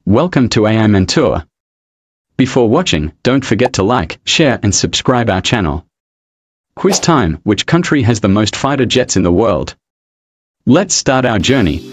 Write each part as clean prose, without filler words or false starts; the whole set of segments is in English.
Welcome to AI Mentor. Before watching, don't forget to like, share and subscribe our channel. Quiz time: which country has the most fighter jets in the world? Let's start our journey.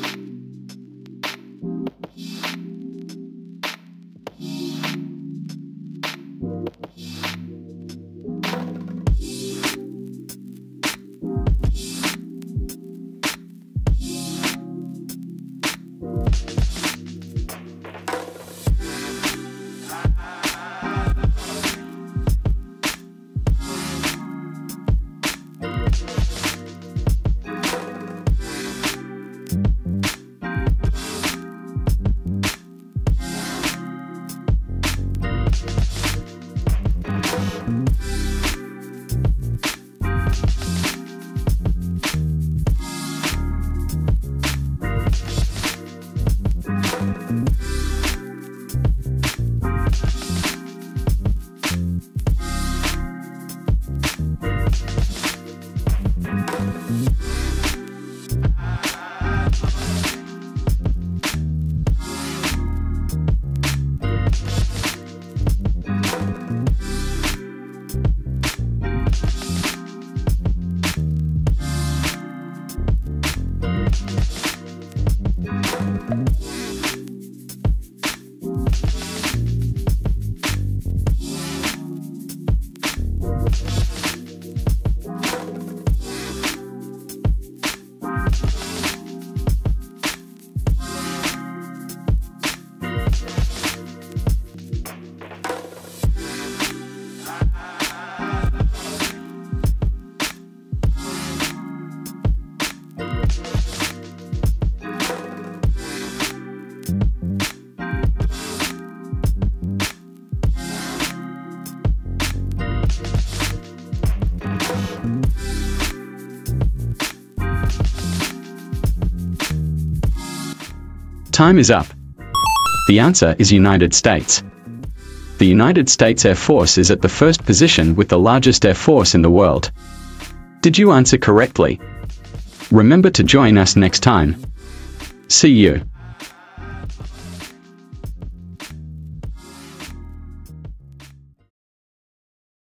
Time is up. The answer is United States. The United States Air Force is at the first position with the largest air force in the world. Did you answer correctly? Remember to join us next time. See you.